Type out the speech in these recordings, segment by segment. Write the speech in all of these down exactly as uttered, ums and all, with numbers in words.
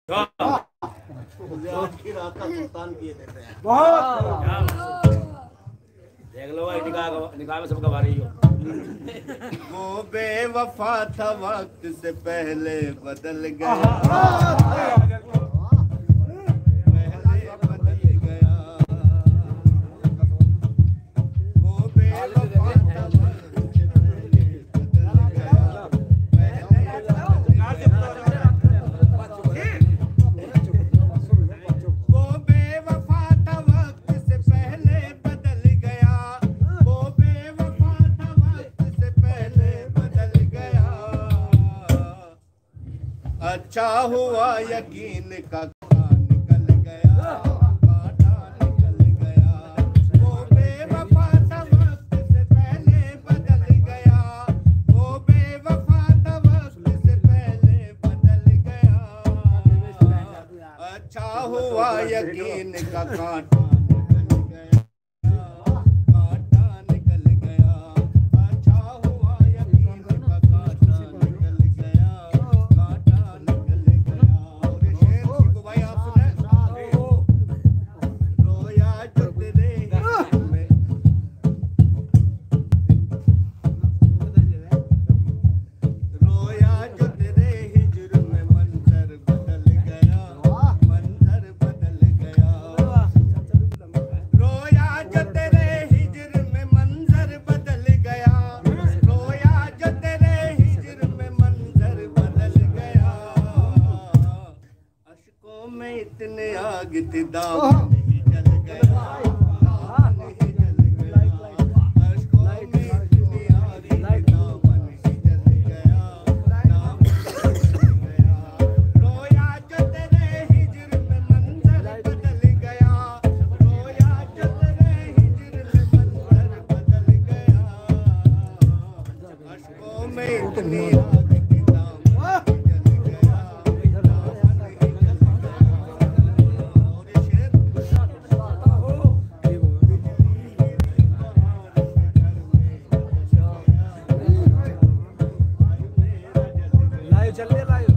देख लो भाई, निकाह निकाह में सब गवा रही हो। वो बेवफा था वक्त से पहले बदल गया, पहले बदल गया। वो बेवफा था वक्त से पहले बदल गया, पहले वो बेवफा था वक्त से पहले बदल गया, वो बेवफा था वक्त से पहले बदल गया। अच्छा हुआ यकीन का कांटा निकल गया, कांटा निकल गया। वो बेवफा था वक्त से पहले बदल गया, वो बेवफा था वक्त से पहले बदल गया। अच्छा हुआ यकीन का कांटा निकल गया, कांटा निकल गया। अच्छा हुआ यकीन का कांटा निकल गया, कांटा निकल गया। और ये शेर को भाई आप सुने, रोया जो तेरे हिस्से में, रोया जो तेरे हिजर में, मंजर बदल गया, मंजर बदल गया। रोया जो तेरे हिजर में, मंजर बदल गया, रोया जो तेरे हिजर में, मंजर बदल गया। अश्कों में इतने आग थी, दामन ही जल गया, दामन ही जल गया। अश्कों में इतनी आग थी, दामन ही जल गया, दामन ही जल गया। रोया जो तेरे हिजर में, मंजर बदल गया, रोया जो तेरे हिजर में, मंजर बदल गया। अश्कों में इतनी आग थी, दामन ही जल गया, दामन ही जल गया। और ये शेर लाइव चल रही है, लाइव।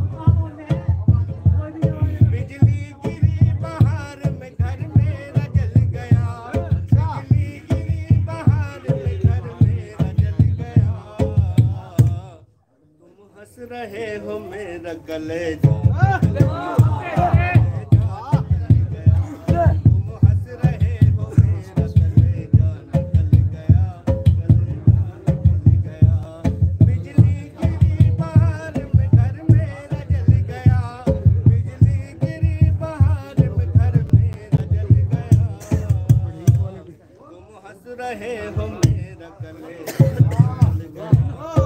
बिजली गिरी बहार में, घर मेरा जल गया, बिजली गिरी बहार में, घर मेरा जल गया। तुम हंस रहे हो मेरा कलेजा जल गया, तुम हंस रहे हो मेरा कलेजा निकल गया, कलेजा निकल गया। बिजली गिरी बहार में, घर मेरा जल गया, बिजली गिरी बहार में, घर मेरा जल गया। तुम हंस रहे हो मेरा कलेजा जल गया।